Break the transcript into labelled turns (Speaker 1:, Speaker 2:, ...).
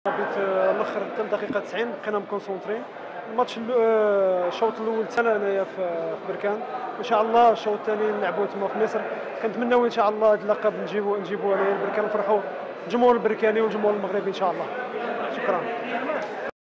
Speaker 1: بيت الاخر حتى الدقيقه 90 بقينا مكونسونطرين. الماتش الشوط الاول حتى انايا في بركان، ان شاء الله الشوط الثاني نلعبوا تما في مصر. كنتمناو ان شاء الله هذا اللقب نجيبوه انايا لبركان، نفرحوا الجمهور البركاني والجمهور المغربي ان شاء الله. شكرا.